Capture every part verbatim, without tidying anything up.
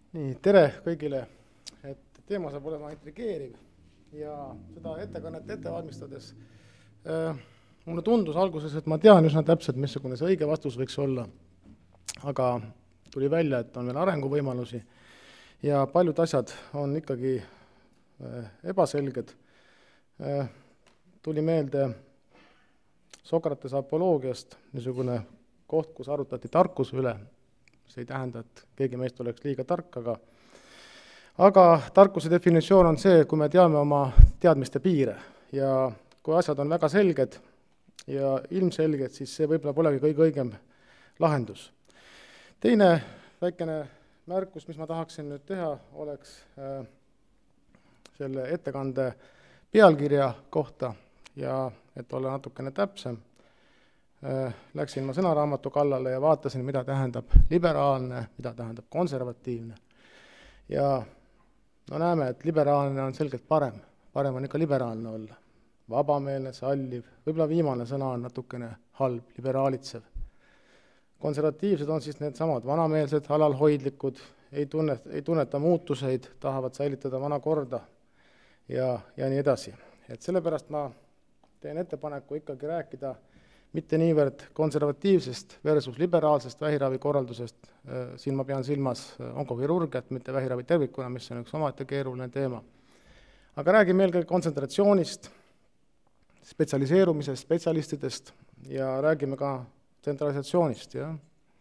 Nii, tere kõigile, et teema saab olema intrigeeriv ja seda ettekannet ette valmistades äh, mulle tundus alguses, et ma tean üsna täpselt, missugune see õige vastus võiks olla, aga tuli välja, et on veel arenguvõimalusi ja paljud asjad on ikkagi äh, ebaselged. Äh, tuli meelde Sokratese apoloogiast niisugune koht, kus arutati tarkuse üle. See ei tähenda, et keegi meist oleks liiga tark, aga, aga tarkuse definitsioon on see, kui me teame oma teadmiste piire ja kui asjad on väga selged ja ilmselged, siis see võib-olla polegi kõige õigem lahendus. Teine väikene märkus, mis ma tahaksin nüüd teha, oleks äh, selle ettekande pealkirja kohta ja et olla natukene täpsem. Läksin ma sõnaraamatu kallale ja vaatasin, mida tähendab liberaalne, mida tähendab konservatiivne. Ja no näeme, et liberaalne on selgelt parem. Parem on ikka liberaalne olla. Vabameelne, salliv, võib-olla viimane sõna on natukene halb, liberaalitsev. Konservatiivsed on siis need samad vanameelsed, alalhoidlikud, ei, tunne, ei tunneta muutuseid, tahavad säilitada vana korda ja, ja nii edasi. Et sellepärast ma teen ettepaneku ikkagi rääkida mitte niivõrd konservatiivsest versus liberaalsest vähiravikorraldusest, siin ma pean silmas onkokirurgiat, mitte vähiravi tervikuna, mis on üks omaette keeruline teema. Aga räägime eelkõige kontsentratsioonist, spetsialiseerumisest, spetsialistidest ja räägime ka tsentralisatsioonist. Ja.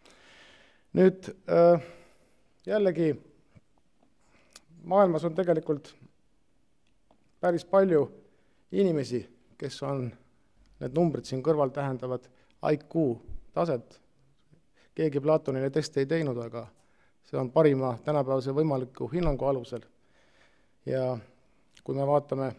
Nüüd jällegi maailmas on tegelikult päris palju inimesi, kes on need numbrid siin kõrval tähendavad I Q taset. Keegi Platonile testi ei teinud, aga see on parima tänapäevase võimaliku hinnangu alusel. Ja kui me vaatame,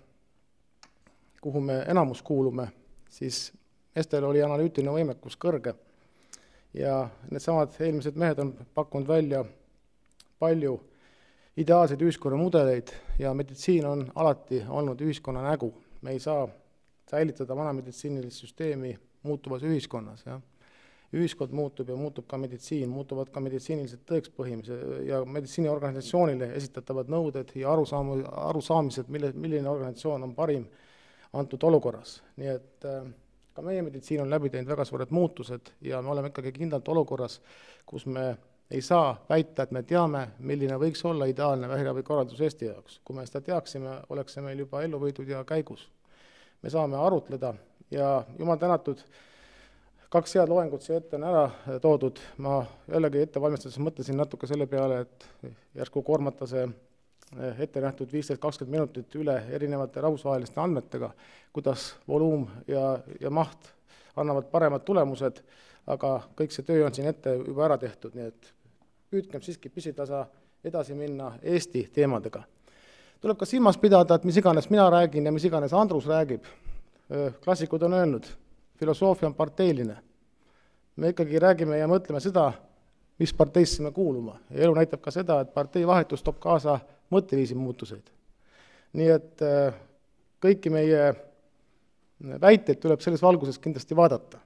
kuhu me enamus kuulume, siis meestel oli analüütiline võimekus kõrge. Ja need samad eelmised mehed on pakkunud välja palju ideaalseid ühiskonnamudeleid ja meditsiin on alati olnud ühiskonna nägu. Me ei saa säilitada vana meditsiinilist süsteemi muutuvas ühiskonnas. Ja. Ühiskond muutub ja muutub ka meditsiin, muutuvad ka meditsiinilised tõekspõhimise ja meditsiiniorganisatsioonile esitatavad nõuded ja arusaam, arusaamised, mille, milline organisatsioon on parim antud olukorras. Nii et äh, ka meie meditsiin on läbi teinud väga suured muutused ja me oleme ikkagi kindlalt olukorras, kus me ei saa väita, et me teame, milline võiks olla ideaalne vähiravikorraldus Eesti jaoks. Kui me seda teaksime, oleks see meil juba ellu võidud ja käigus. Me saame arutleda ja jumal tänatud, kaks head loengut siia ette on ära toodud. Ma jällegi ette valmistades mõtlesin natuke selle peale, et järsku koormata see ette nähtud viisteist kakskümmend minutit üle erinevate rahvusvaheliste andmetega, kuidas voluum ja, ja maht annavad paremad tulemused, aga kõik see töö on siin ette juba ära tehtud, nii et püüdkem siiski pisitasa edasi minna Eesti teemadega. Tuleb ka silmas pidada, et mis iganes mina räägin ja mis iganes Andrus räägib. Klassikud on öelnud, filosoofia on parteiline. Me ikkagi räägime ja mõtleme seda, mis parteisse me kuuluma. Ja elu näitab ka seda, et partei vahetus toob kaasa mõtteviisi muutuseid. Nii et kõiki meie väiteid tuleb selles valguses kindlasti vaadata.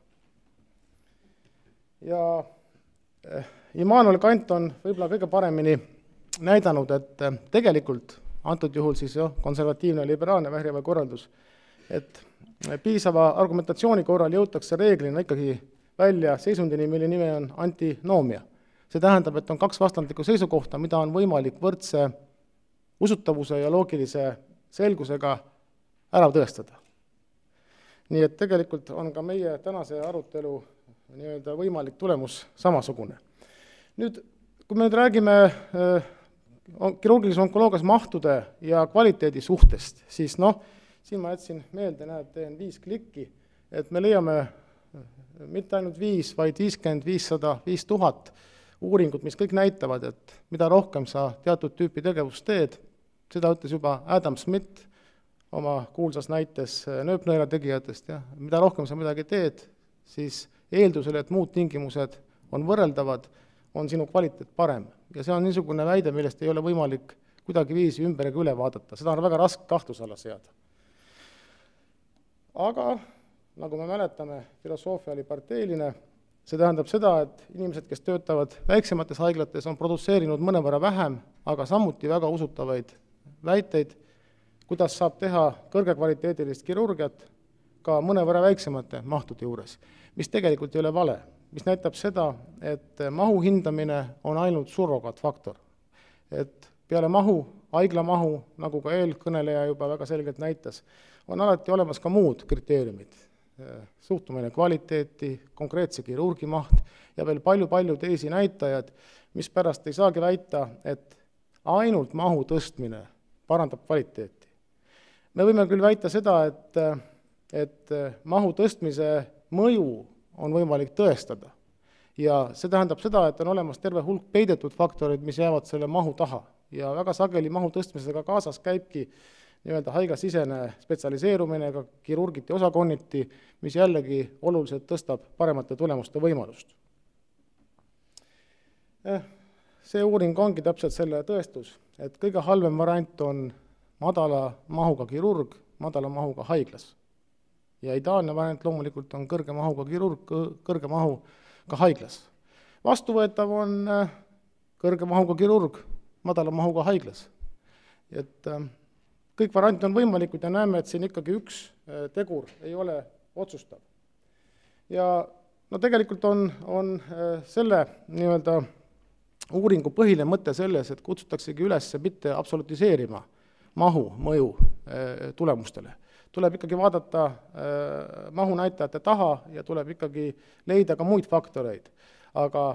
Ja Immanuel Kant on võib-olla kõige paremini näidanud, et tegelikult antud juhul siis jo, konservatiivne ja liberaalne vähiravikorraldus, et piisava argumentatsiooni korral jõutakse reeglina ikkagi välja seisundini, mille nime on antinoomia. See tähendab, et on kaks vastandlikku seisukohta, mida on võimalik võrdse usutavuse ja loogilise selgusega ära tõestada. Nii et tegelikult on ka meie tänase arutelu nii-öelda võimalik tulemus samasugune. Nüüd, kui me nüüd räägime kirurgilises onkoloogias mahtude ja kvaliteedi suhtest, siis noh, siin ma jätsin meelde, näed, teen viis klikki, et me leiame mitte ainult viis, vaid viiskümmend, viissada, viis tuhat uuringut, mis kõik näitavad, et mida rohkem sa teatud tüüpi tegevust teed, seda ütles juba Adam Smith oma kuulsas näites nööpnõela tegijatest, ja mida rohkem sa midagi teed, siis eeldusel, et muud tingimused on võrreldavad, on sinu kvaliteet parem. Ja see on niisugune väide, millest ei ole võimalik kuidagi viisi ümber ega üle vaadata. Seda on väga raske kahtlusala seada. Aga, nagu me mäletame, filosoofia oli parteiline See tähendab seda, et inimesed, kes töötavad väiksemates haiglates, on produtseerinud mõnevõrra vähem, aga samuti väga usutavaid väiteid, kuidas saab teha kõrgekvaliteedilist kirurgiat ka mõnevõrra väiksemate mahtude juures, mis tegelikult ei ole vale, mis näitab seda, et mahu hindamine on ainult surrogaatfaktor. Et peale mahu, haigla mahu, nagu ka eelkõneleja juba väga selgelt näitas, on alati olemas ka muud kriteeriumid. Suhtumine kvaliteeti, konkreetse kirurgi maht ja veel palju-palju teisi näitajad, mis pärast ei saagi väita, et ainult mahu tõstmine parandab kvaliteeti. Me võime küll väita seda, et, et mahu tõstmise mõju on võimalik tõestada. Ja see tähendab seda, et on olemas terve hulk peidetud faktorid, mis jäävad selle mahu taha. Ja väga sageli mahu tõstmisega kaasas käibki nii-öelda haiglasisene spetsialiseerumine, ka kirurgiti osakonniti, mis jällegi oluliselt tõstab paremate tulemuste võimalust. See uuring ongi täpselt selle tõestus, et kõige halvem variant on madala mahuga kirurg, madala mahuga haiglas. Ja ideaalne variant loomulikult on kõrge mahuga kirurg, kõrge mahuga haiglas. Vastuvõetav on kõrge mahuga kirurg, madala mahuga haiglas. Et kõik variandid on võimalikud ja näeme, et siin ikkagi üks tegur ei ole otsustav. Ja no tegelikult on, on selle nii-öelda uuringu põhiline mõte selles, et kutsutaksegi üles mitte absolutiseerima mahu mõju tulemustele. Tuleb ikkagi vaadata mahu näitajate taha ja tuleb ikkagi leida ka muid faktoreid. Aga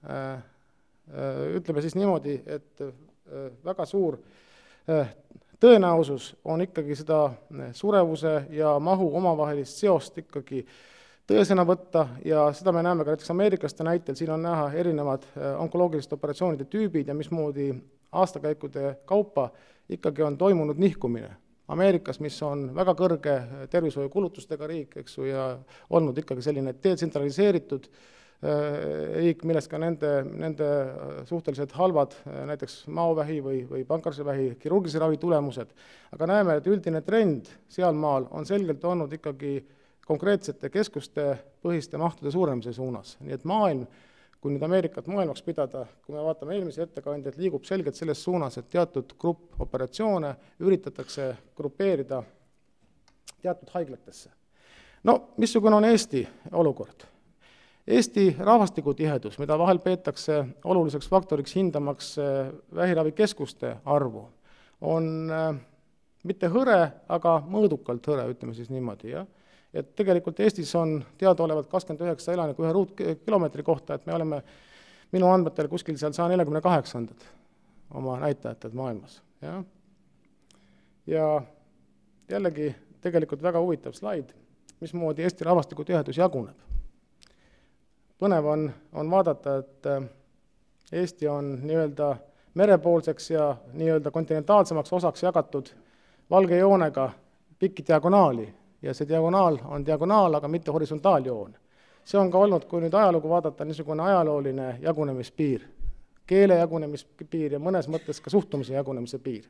ütleme siis niimoodi, et väga suur tõenäosus on ikkagi seda surevuse ja mahu omavahelist seost ikkagi tõesena võtta ja seda me näeme ka näiteks Ameerikaste näitel, siin on näha erinevad onkoloogiliste operatsioonide tüübid ja mismoodi aastakäikude kaupa ikkagi on toimunud nihkumine. Ameerikas, mis on väga kõrge tervishoiukulutustega riik, eks ju, ja olnud ikkagi selline detsentraliseeritud riik, millest ka nende, nende suhteliselt halvad, näiteks maovähi või, või pankarsevähi kirurgilise ravi tulemused. Aga näeme, et üldine trend sealmaal on selgelt olnud ikkagi konkreetsete keskuste põhiste mahtude suurenemise suunas. Nii et maailm, kui nüüd Ameerikat maailmaks pidada, kui me vaatame eelmise ettekandjat, liigub selgelt selles suunas, et teatud grupp operatsioone üritatakse grupeerida teatud haiglatesse. No, missugune on Eesti olukord? Eesti rahvastikutihedus, mida vahel peetakse oluliseks faktoriks hindamaks vähiravikeskuste arvu, on mitte hõre, aga mõõdukalt hõre, ütleme siis niimoodi. Ja? Et tegelikult Eestis on teadaolevalt kakskümmend üheksa elaniku ühe ruutkilomeetri kohta, et me oleme minu andmetel kuskil seal sada nelikümmend kaheksa oma näitajatelt maailmas. Ja? ja jällegi tegelikult väga huvitav slaid, mismoodi Eesti rahvastikutihedus jaguneb. Põnev on, on vaadata, et Eesti on nii-öelda merepoolseks ja nii-öelda kontinentaalsemaks osaks jagatud valge joonega pikki diagonaali ja see diagonaal on diagonaal, aga mitte horisontaaljoon. See on ka olnud, kui nüüd ajalugu vaadata, niisugune ajalooline jagunemispiir, keele jagunemispiir ja mõnes mõttes ka suhtumise jagunemise piir.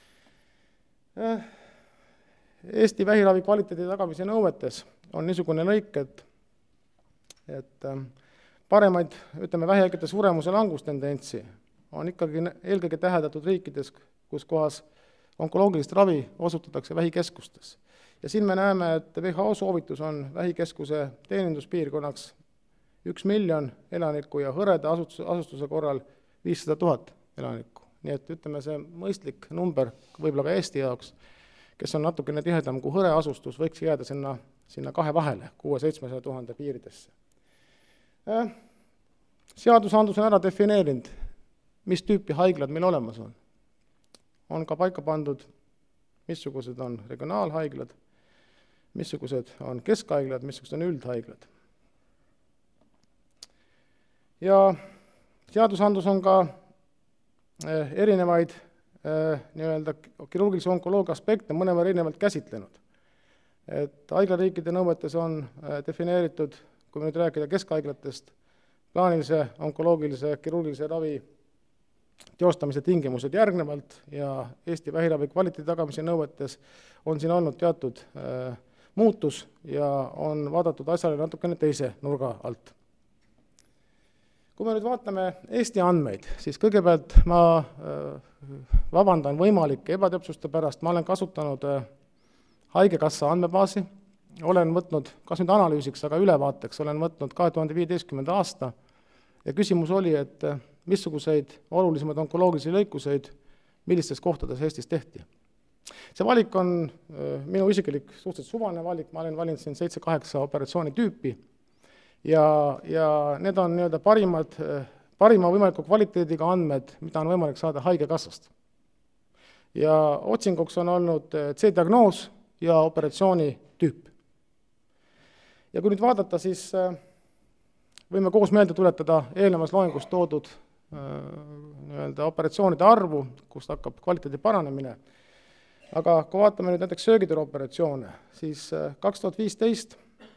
Eesti vähiravi kvaliteedi tagamise nõuetes on niisugune lõik, et et paremaid, ütleme, vähihaigete suremuse langustendentsi on ikkagi eelkõige täheldatud riikides, kus kohas onkoloogilist ravi osutatakse vähikeskustes. Ja siin me näeme, et W H O soovitus on vähikeskuse teeninduspiirkonnaks üks miljon elanikku ja hõreda asustuse korral viissada tuhat elanikku. Nii et ütleme, see mõistlik number võib-olla ka Eesti jaoks, kes on natukene tihedam kui hõre asustus, võiks jääda sinna, sinna kahe vahele, kuue-seitsmesaja tuhande piiridesse. Seadusandlus on ära defineerinud, mis tüüpi haiglad meil olemas on. On ka paika pandud, missugused on regionaalhaiglad, missugused on keskhaiglad, missugused on üldhaiglad. Ja seadusandlus on ka erinevaid nii-öelda kirurgilise onkoloogia aspekte mõnevõrra erinevalt käsitlenud. Et haiglariikide nõuetes on defineeritud, kui me nüüd rääkida keskhaiglatest, plaanilise onkoloogilise kirurgilise ravi teostamise tingimused järgnevalt ja Eesti vähiravi kvaliteedi tagamise nõuetes on siin olnud teatud äh, muutus ja on vaadatud asjale natukene teise nurga alt. Kui me nüüd vaatame Eesti andmeid, siis kõigepealt ma vabandan võimalike ebatäpsuste pärast, ma olen kasutanud Haigekassa andmebaasi, olen võtnud, kas nüüd analüüsiks, aga ülevaateks, olen võtnud kahe tuhande viieteistkümnenda aasta ja küsimus oli, et missuguseid olulisemaid onkoloogilisi lõikuseid, millistes kohtades Eestis tehti. See valik on minu isiklik suhteliselt suvane valik, ma olen valinud siin seitse kaheksa operatsiooni tüüpi ja, ja need on nii-öelda parimad, parima võimaliku kvaliteediga andmed, mida on võimalik saada Haigekassast. Ja otsinguks on olnud C-diagnoos ja operatsiooni tüüp. Ja kui nüüd vaadata, siis võime koos meelde tuletada eelnevas loengus toodud nii-öelda operatsioonide arvu, kust hakkab kvaliteedi paranemine. Aga kui vaatame nüüd näiteks söögituru operatsioone, siis kaks tuhat viisteist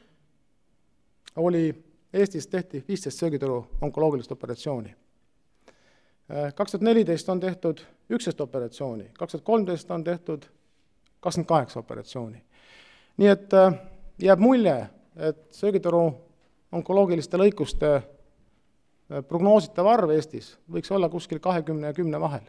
oli Eestis tehti viisteist söögituru onkoloogilist operatsiooni. kaks tuhat neliteist on tehtud üksteist operatsiooni, kaks tuhat kolmteist on tehtud kakskümmend kaheksa operatsiooni. Nii et jääb mulje, et söögituru onkoloogiliste lõikuste prognoositav arv Eestis võiks olla kuskil kahekümne ja kümne vahel.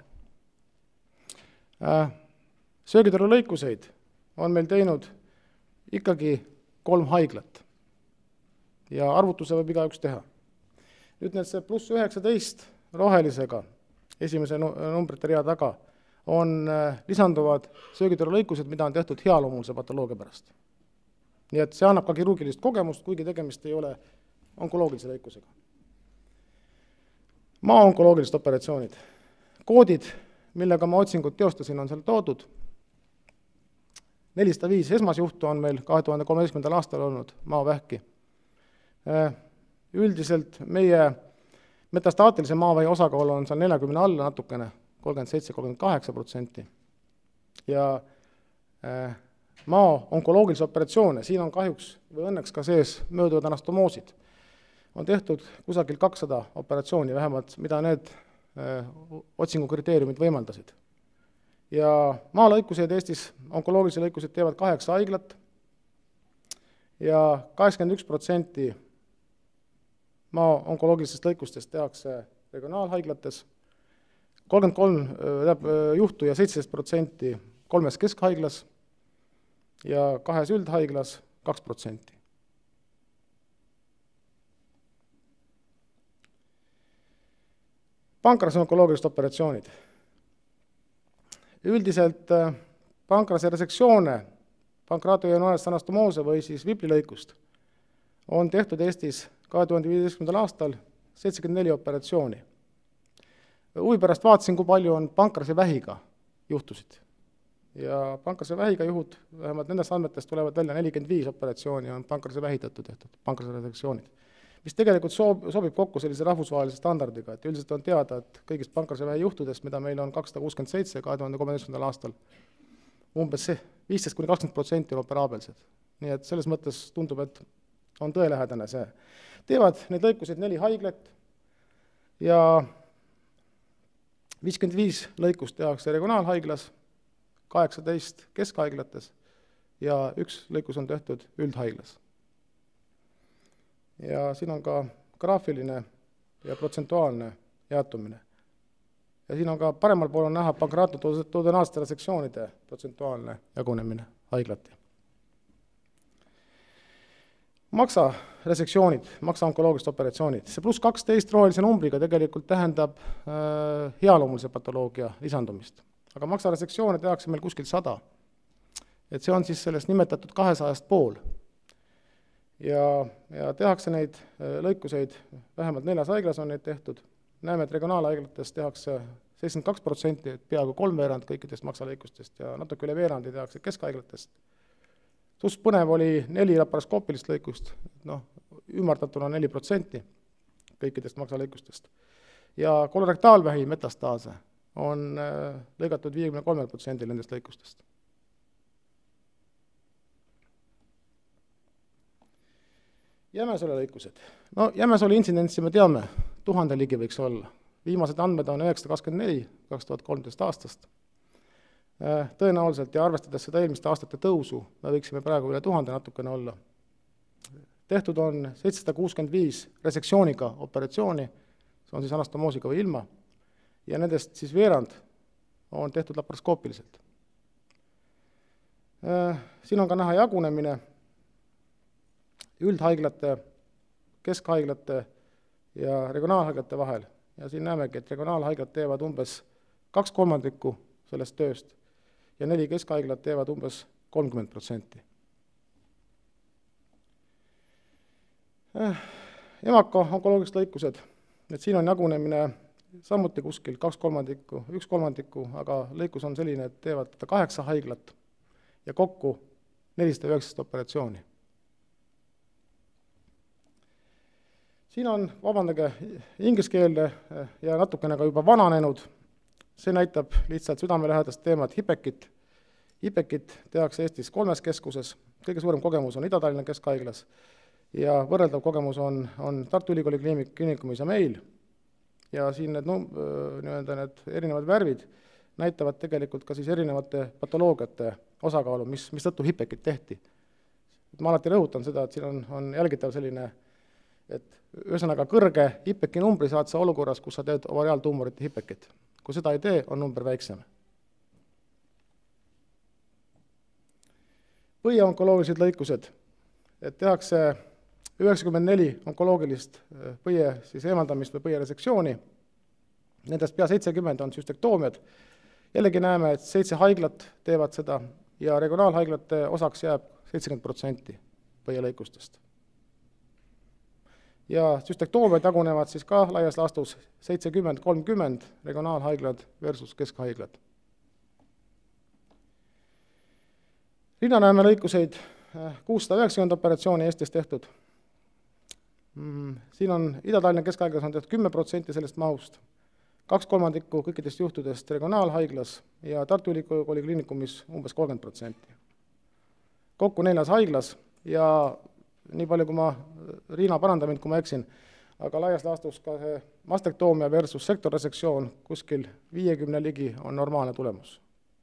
Söögituru lõikuseid on meil teinud ikkagi kolm haiglat ja arvutuse võib igaüks teha. Nüüd need see pluss üheksateist rohelisega esimese numbrite rea taga on lisanduvad söögituru lõikused, mida on tehtud healoomulise patoloogia pärast. Nii et see annab ka kirurgilist kogemust, kuigi tegemist ei ole onkoloogilise lõikusega. Maa onkoloogilised operatsioonid. Koodid, millega ma otsingut teostasin, on seal toodud. nelisada viis esmasjuhtu on meil kahe tuhande kolmeteistkümnendal aastal olnud maavähki. Üldiselt meie metastaatilise maavähi osakaal on seal neljakümne alla natukene, kolmkümmend seitse kolmkümmend kaheksa protsenti. Ja maa onkoloogilisi operatsioone, siin on kahjuks või õnneks ka sees mööduvad anastomoosid. On tehtud kusagil kakssada operatsiooni vähemalt, mida need otsingu kriteeriumid võimaldasid. Ja maalõikuseid Eestis, onkoloogilisi lõikuseid teevad kaheksa haiglat ja kaheksakümmend üks protsenti maa onkoloogilistest lõikustest tehakse regionaalhaiglates, kolmkümmend kolm juhtu ja seitseteist protsenti kolmes keskhaiglas ja kahes üldhaiglas kaks protsenti. Pankrase onkoloogilised operatsioonid. Üldiselt pankrase resektsioone, pankraatoianuaalist anastomoose või siis viplilõikust on tehtud Eestis kahe tuhande viieteistkümnendal aastal seitsekümmend neli operatsiooni. Huvi pärast vaatasin, kui palju on pankrase vähiga juhtusid. Ja pankrase vähiga juhud, vähemalt nendest andmetest tulevad välja nelikümmend viis operatsiooni on pankrase vähi tõttu tehtud, pankrase resektsioonid, mis tegelikult sobib kokku sellise rahvusvahelise standardiga, et üldiselt on teada, et kõigist pankrase vähi juhtudest, mida meil on kakssada kuuskümmend seitse kahe tuhande kolmeteistkümnendal aastal, umbes viisteist kuni kakskümmend protsenti on operaabelsed. Nii et selles mõttes tundub, et on tõelähedane see. Teevad neid lõikuseid neli haiglat ja viiskümmend viis lõikust tehakse regionaalhaiglas, kaheksateist keskhaiglates ja üks lõikus on tehtud üldhaiglas. Ja siin on ka graafiline ja protsentuaalne jaotumine. Ja siin on ka paremal pool on näha pankraatoduodenaalsete resektsioonide protsentuaalne jagunemine haiglati. Maksa resektsioonid, maksa onkoloogilised operatsioonid. See pluss kaksteist rohelise numbriga tegelikult tähendab äh, healoomulise patoloogia lisandumist. Aga maksa resektsioone tehakse meil kuskil sada. Et see on siis sellest nimetatud kahesajast pool. Ja, ja tehakse neid lõikuseid, vähemalt neljas haiglas on neid tehtud. Näeme, et regionaalhaiglates tehakse seitsekümmend kaks protsenti, peaaegu kolmveerand kõikidest maksalõikustest ja natuke üle veerandi tehakse keskhaiglatest. Suust põnev oli neli laparoskoopilist lõikust, noh, ümardatuna neli protsenti kõikidest maksalõikustest. Ja kolorektaalvähi metastaase on lõigatud viiekümne kolme protsendil nendest lõikustest. Jämesole lõikused. No Jämesole intsidentsi me teame, tuhande ligi võiks olla. Viimased andmed on üheksasada kakskümmend neli kaks tuhat kolmteist aastast. Tõenäoliselt ja arvestades seda eelmiste aastate tõusu, me võiksime praegu üle tuhande natukene olla. Tehtud on seitsesada kuuskümmend viis resektsiooniga operatsiooni see on siis anastomoosiga või ilma, ja nendest siis veerand on tehtud laparoskoopiliselt. Siin on ka näha jagunemine üldhaiglate, keskhaiglate ja regionaalhaiglate vahel. Ja siin näemegi, et regionaalhaiglad teevad umbes kaks kolmandikku sellest tööst ja neli keskhaiglad teevad umbes kolmkümmend protsenti. Emaka onkoloogilised lõikused, et siin on jagunemine samuti kuskil kaks kolmandikku, üks kolmandikku, aga lõikus on selline, et teevad kaheksa haiglat ja kokku nelisada üheksateist operatsiooni. Siin on, vabandage, ingliskeelne ja natukene ka juba vananenud. See näitab lihtsalt südamelähedast teemat Hipekit. Hipekit tehakse Eestis kolmes keskuses, kõige suurem kogemus on Ida-Tallinna Keskhaiglas ja võrreldav kogemus on, on Tartu Ülikooli kliinikumis ja meil. Ja siin need, no, nii-öelda need erinevad värvid näitavad tegelikult ka siis erinevate patoloogiate osakaalu, mis, mis tõttu Hipekit tehti. Ma alati rõhutan seda, et siin on, on jälgitav selline, et ühesõnaga kõrge Hipeki numbri saad sa olukorras, kus sa teed ovariaaltuumorite Hipekit. Kui seda ei tee, on number väiksem. Põieonkoloogilised lõikused, et tehakse üheksakümmend neli onkoloogilist põie siis eemaldamist või põieresektsiooni, nendest pea seitsekümmend on süstektoomiad. Jällegi näeme, et seitse haiglat teevad seda ja regionaalhaiglate osaks jääb seitsekümmend protsenti põielõikustest. Ja süstektoomiad jagunevad siis ka laias laastus seitsekümmend kolmkümmend regionaalhaiglad versus keskhaiglad. Rinnanäeme lõikuseid kuussada üheksakümmend operatsiooni Eestis tehtud. Siin on Ida-Tallinna Keskhaiglas on tehtud kümme protsenti sellest mahust, kaks kolmandikku kõikidest juhtudest regionaalhaiglas ja Tartu Ülikooli kliinikumis umbes kolmkümmend protsenti. Kokku neljas haiglas ja nii palju, kui ma, Riina paranda mind, kui ma eksin, aga laias laastus ka see mastektoomia versus sektorresektsioon kuskil viiekümne ligi on normaalne tulemus.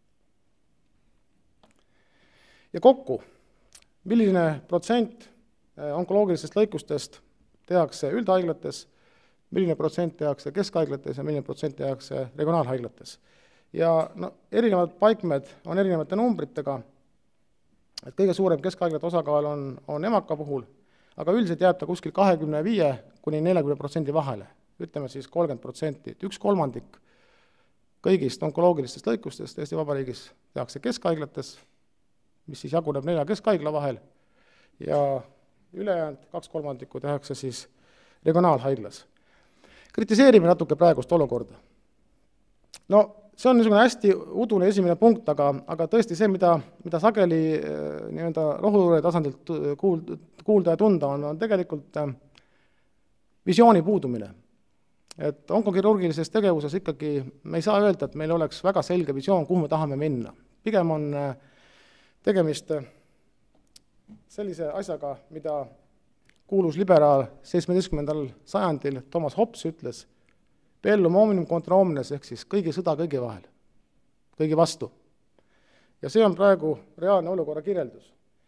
Ja kokku, milline protsent onkoloogilisest lõikustest tehakse üldhaiglates, milline protsent tehakse keskhaiglates ja milline protsent tehakse regionaalhaiglates. Ja no, erinevad paikmed on erinevate numbritega, et kõige suurem keskhaiglate osakaal on, on emaka puhul, aga üldiselt jääb ta kuskil kahekümne viie kuni neljakümne protsendi vahele, ütleme siis kolmkümmend protsenti, et üks kolmandik kõigist onkoloogilistest lõikustest Eesti Vabariigis tehakse keskhaiglates, mis siis jaguneb nelja keskhaigla vahel ja ülejäänud kaks kolmandikku tehakse siis regionaalhaiglas. Kritiseerime natuke praegust olukorda. No, see on niisugune hästi udune esimene punkt, aga, aga tõesti see, mida, mida sageli nii-öelda rohujuure tasandilt kuulda ja tunda on, on tegelikult visiooni puudumine. Et onkokirurgilises tegevuses ikkagi me ei saa öelda, et meil oleks väga selge visioon, kuhu me tahame minna. Pigem on tegemist sellise asjaga, mida kuulus liberaal seitsmeteistkümnendal sajandil Thomas Hobbes ütles, bellum omnium contra omnes, ehk siis kõigi sõda kõigi vahel, kõigi vastu. Ja see on praegu reaalne olukorra kirjeldus.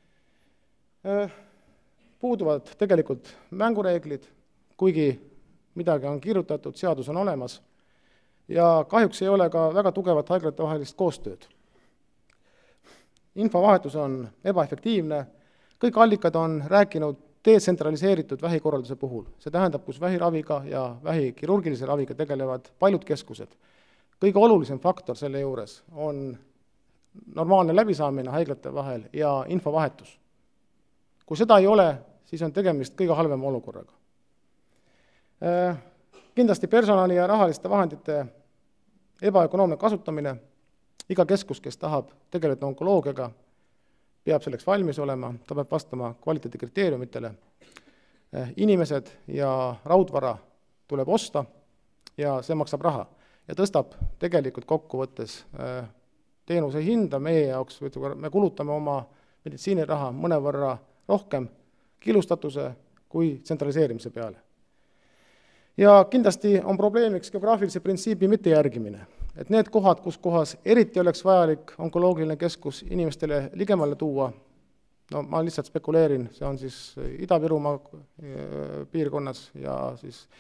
Puuduvad tegelikult mängureeglid, kuigi midagi on kirjutatud, seadus on olemas, ja kahjuks ei ole ka väga tugevat haiglate vahelist koostööd. Infovahetus on ebaefektiivne, kõik allikad on rääkinud detsentraliseeritud vähikorralduse puhul. See tähendab, kus vähiraviga ja vähikirurgilise raviga tegelevad paljud keskused. Kõige olulisem faktor selle juures on normaalne läbisaamine haiglate vahel ja infovahetus. Kui seda ei ole, siis on tegemist kõige halvema olukorraga. Kindlasti personali ja rahaliste vahendite ebaökonoomne kasutamine. Iga keskus, kes tahab tegeleda onkoloogiaga, peab selleks valmis olema, ta peab vastama kvaliteedikriteeriumitele. Inimesed ja raudvara tuleb osta ja see maksab raha ja tõstab tegelikult kokkuvõttes teenuse hinda meie jaoks, me kulutame oma meditsiiniraha mõnevõrra rohkem killustatuse kui tsentraliseerimise peale. Ja kindlasti on probleemiks geograafilise printsiibi mittejärgimine. Et need kohad, kus kohas eriti oleks vajalik onkoloogiline keskus inimestele ligemale tuua, no ma lihtsalt spekuleerin, see on siis Ida-Virumaa piirkonnas ja siis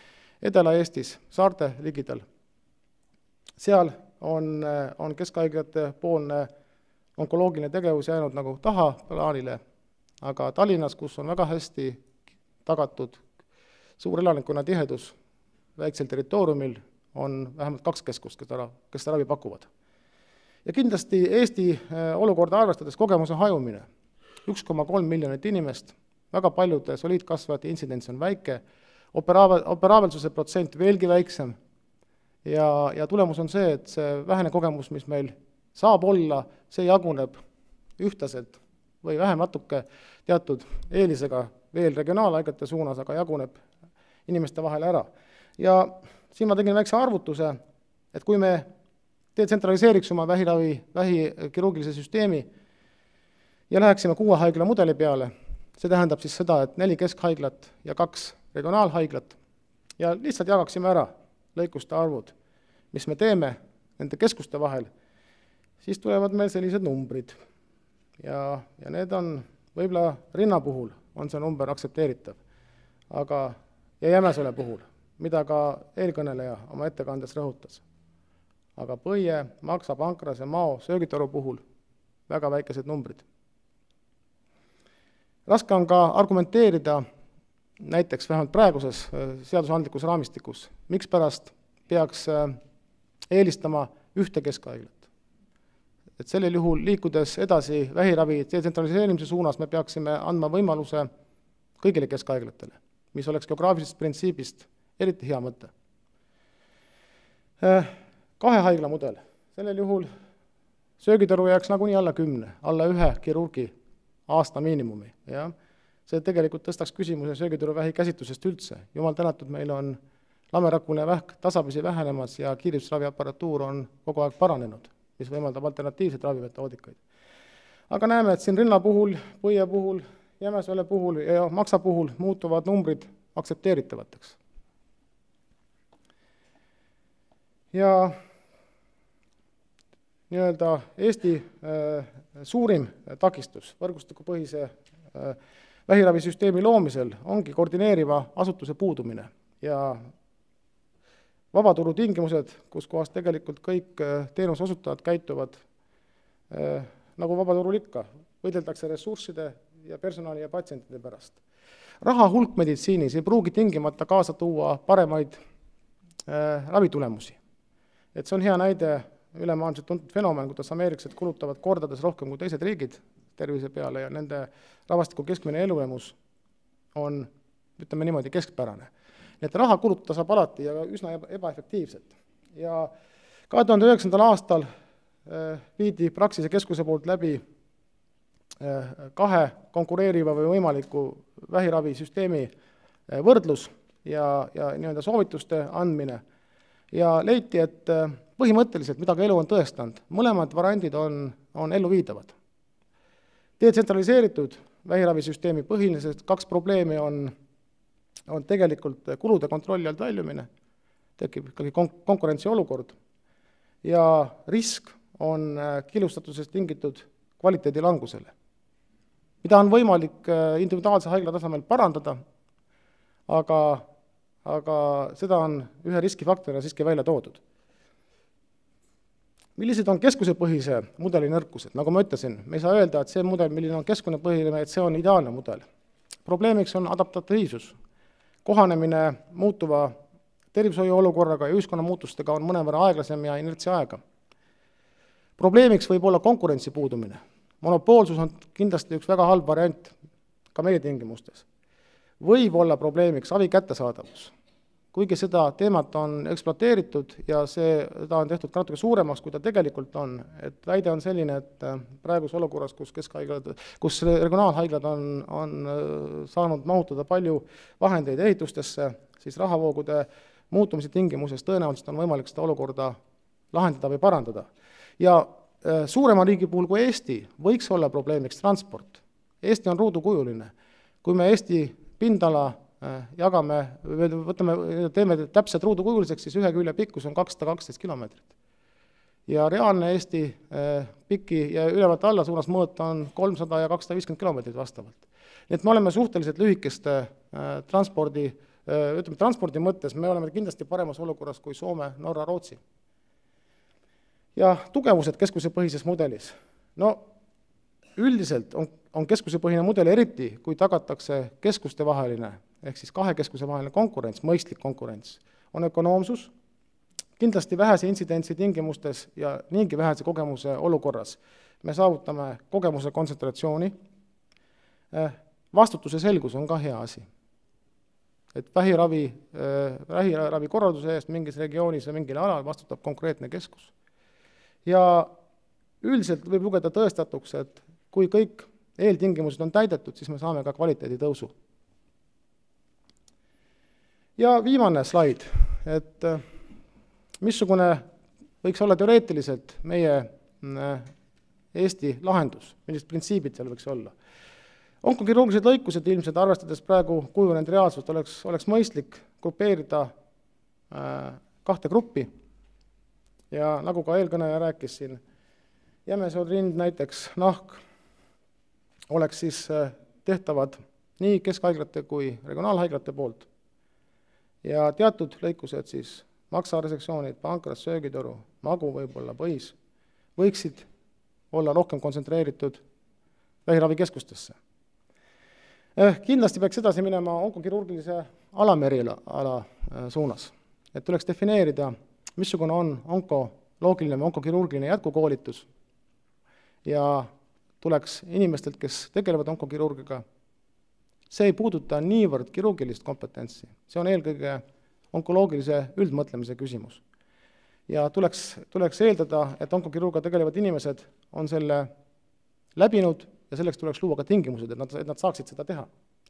Edela-Eestis, saarte ligidal. Seal on, on keskhaiglate poolne onkoloogiline tegevus jäänud nagu tahaplaanile, aga Tallinnas, kus on väga hästi tagatud suur elanikkonna tihedus väiksel territooriumil, on vähemalt kaks keskust, kes seda, kes seda ravi pakuvad. Ja kindlasti Eesti olukorda arvestades kogemuse hajumine. üks koma kolm miljonit inimest, väga paljude soliidkasvajate intsidents on väike, operaabelsuse protsent veelgi väiksem ja, ja tulemus on see, et see vähene kogemus, mis meil saab olla, see jaguneb ühtlaselt või vähem natuke teatud eelisega veel regionaalhaigete suunas, aga jaguneb inimeste vahel ära. Ja siin ma tegin väikse arvutuse, et kui me detsentraliseeriks oma vähiravi, vähikirurgilise süsteemi ja läheksime kuue haigla mudeli peale, see tähendab siis seda, et neli keskhaiglat ja kaks regionaalhaiglat ja lihtsalt jagaksime ära lõikuste arvud, mis me teeme nende keskuste vahel, siis tulevad meil sellised numbrid. Ja, ja need on võib-olla rinna puhul on see number aktsepteeritav, aga ja Jämesole puhul, mida ka eelkõneleja oma ettekandes rõhutas. Aga Põie, Maksa, Pankras ja Mao söögitoru puhul väga väikesed numbrid. Raske on ka argumenteerida näiteks vähemalt praeguses seadusandlikus raamistikus, miks pärast peaks eelistama ühte keskhaiglat. Et sellel juhul liikudes edasi vähiravi detsentraliseerimise suunas me peaksime andma võimaluse kõigile keskhaiglatele, mis oleks geograafilisest printsiibist eriti hea mõte. Kahe haigla mudel. Sellel juhul söögitoru jääks nagunii alla kümne, alla ühe kirurgi aasta miinimumi. Ja see tegelikult tõstaks küsimuse söögitoru vähi käsitlusest üldse. Jumal tänatud, meil on lamerakuline vähk tasapisi vähenemas ja kiirusraviaparatuur on kogu aeg paranenud, mis võimaldab alternatiivseid ravimetoodikaid. Aga näeme, et siin rinna puhul, Põie puhul, Jämesole puhul ja Maksa puhul muutuvad numbrid aktsepteeritavateks. Ja nii-öelda Eesti äh, suurim takistus võrgustikupõhise äh, vähiravisüsteemi loomisel ongi koordineeriva asutuse puudumine ja vabaturu tingimused, kus kohas tegelikult kõik teenuse osutajad käituvad eh, nagu vabaturul ikka, võideldakse ressursside ja personali ja patsientide pärast. Raha hulk meditsiinis ei pruugi tingimata kaasa tuua paremaid eh, ravitulemusi. Et see on hea näide ülemaailmselt tuntud fenomen, kuidas ameeriklased kulutavad kordades rohkem kui teised riigid tervise peale ja nende rahvastiku keskmine eluemus on, ütleme niimoodi, keskpärane. Nii et raha kulutada saab alati ja üsna ebaefektiivselt. Ja kahe tuhande üheksandal aastal viidi Praxise keskuse poolt läbi kahe konkureeriva või võimaliku vähiravisüsteemi võrdlus ja, ja nii-öelda soovituste andmine. Ja leiti, et põhimõtteliselt, mida ka elu on tõestanud, mõlemad variandid on, on ellu viidavad. Detsentraliseeritud vähiravisüsteemi põhilised kaks probleemi on on tegelikult kulude kontrolli alt väljumine, tekib ikkagi konkurentsi olukord ja risk on killustatusest tingitud kvaliteedi langusele, mida on võimalik individuaalse haigla tasemel parandada, aga, aga seda on ühe riskifaktorina siiski välja toodud. Millised on keskusepõhise mudeli nõrkused? Nagu ma ütlesin, me ei saa öelda, et see mudel, milline on keskusepõhine, et see on ideaalne mudel. Probleemiks on adaptatiivsus. Kohanemine muutuva tervishoiu olukorraga ja ühiskonna muutustega on mõnevõrra aeglasem ja inertsi aega. Probleemiks võib olla konkurentsi puudumine. Monopoolsus on kindlasti üks väga halb variant ka meie tingimustes. Võib olla probleemiks avi kättesaadavus. Kuigi seda teemat on ekspluateeritud ja see, ta on tehtud ka natuke suuremaks, kui ta tegelikult on. Et väide on selline, et praegus olukorras, kus, kus regionaalhaiglad on, on saanud mahutada palju vahendeid ehitustesse, siis rahavoogude muutumise tingimuses tõenäoliselt on võimalik seda olukorda lahendada või parandada. Ja suurema riigi puhul kui Eesti võiks olla probleemiks transport. Eesti on ruudukujuline. Kui me Eesti pindala jagame, võtame, teeme täpselt ruudukujuliseks, siis ühe külje pikkus on kakssada kaksteist kilomeetrit. Ja reaalne Eesti piki ja ülevalt alla suunas mõõt on kolmsada ja kakssada viiskümmend kilomeetrit vastavalt. Nii et me oleme suhteliselt lühikeste transpordi ütleme, transpordi mõttes me oleme kindlasti paremas olukorras kui Soome, Norra, Rootsi. Ja tugevused keskusepõhises mudelis. No üldiselt on, on keskusepõhine mudel eriti, kui tagatakse keskuste vaheline, ehk siis kahe keskuse vaheline konkurents, mõistlik konkurents, on ökonoomsus, kindlasti vähese intsidentsi tingimustes ja niigi vähese kogemuse olukorras. Me saavutame kogemuse kontsentratsiooni, vastutuse selgus on ka hea asi. Et vähiravi, vähiravi korralduse eest mingis regioonis või mingil alal vastutab konkreetne keskus. Ja üldiselt võib lugeda tõestatuks, et kui kõik eeltingimused on täidetud, siis me saame ka kvaliteedi tõusu. Ja viimane slaid, et missugune võiks olla teoreetiliselt meie Eesti lahendus, millised printsiibid seal võiks olla. Onkokirurgilised lõikused ilmselt arvestades praegu kujunenud reaalsust oleks, oleks mõistlik grupeerida kahte gruppi ja nagu ka eelkõneja rääkis siin, jämesood rind näiteks nahk oleks siis tehtavad nii keskhaiglate kui regionaalhaiglate poolt ja teatud lõikused siis maksaresektsioonid, pankras, söögitoru, magu võib-olla, põis võiksid olla rohkem kontsentreeritud vähiravikeskustesse. Kindlasti peaks edasi minema onkokirurgilise alamäriala suunas, et tuleks defineerida, missugune on onkoloogiline või onkokirurgiline jätkukoolitus ja tuleks inimestelt, kes tegelevad onkokirurgiga, see ei puuduta niivõrd kirurgilist kompetentsi, see on eelkõige onkoloogilise üldmõtlemise küsimus. Ja tuleks, tuleks eeldada, et onkokirurga tegelevad inimesed on selle läbinud ja selleks tuleks luua ka tingimused, et nad, et nad saaksid seda teha.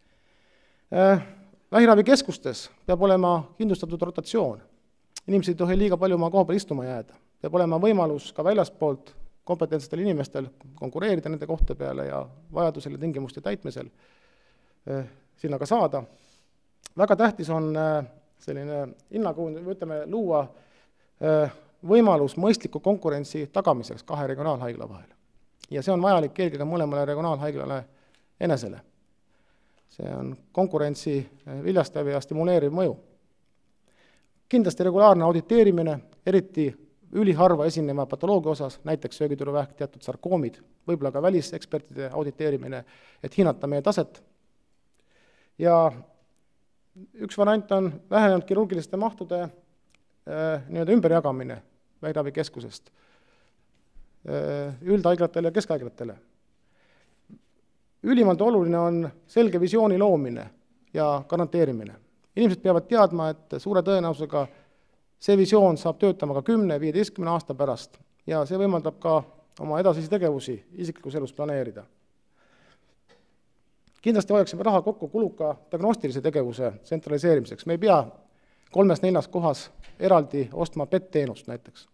Vähiravikeskustes peab olema kindlustatud rotatsioon. Inimesed ei tohi liiga palju oma koha peal istuma jääda. Peab olema võimalus ka väljaspoolt kompetentsetel inimestel konkureerida nende kohta peale ja vajadusel ja tingimuste täitmisel sinna ka saada. Väga tähtis on selline hinnakuund, ütleme, luua võimalus mõistliku konkurentsi tagamiseks kahe regionaalhaigla vahel. Ja see on vajalik eelkõige mõlemale regionaalhaiglale enesele. See on konkurentsi viljastav ja stimuleeriv mõju. Kindlasti regulaarne auditeerimine, eriti üliharva esineva patoloogia osas, näiteks söögituruvähk, teatud sarkoomid, võib-olla ka välisekspertide auditeerimine, et hinnata meie taset. Ja üks variant on vähenenud kirurgiliste mahtude nii-öelda ümberjagamine vähiravikeskusest üldhaiglatele ja keskhaiglatele. Ülimalt oluline on selge visiooni loomine ja garanteerimine. Inimesed peavad teadma, et suure tõenäosusega see visioon saab töötama ka kümne viieteistkümne aasta pärast ja see võimaldab ka oma edasisi tegevusi isiklikus elus planeerida. Kindlasti hoiaksime raha kokku kuluka diagnostilise tegevuse tsentraliseerimiseks. Me ei pea kolmes-neljas kohas eraldi ostma P E T-teenust näiteks.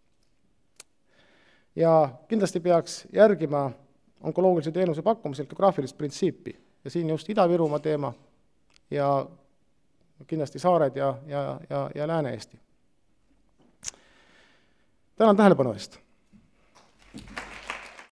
Ja kindlasti peaks järgima onkoloogilise teenuse pakkumisel geograafilist printsiipi ja siin just Ida-Virumaa teema ja kindlasti saared ja, ja, ja, ja Lääne-Eesti. Tänan tähelepanu eest!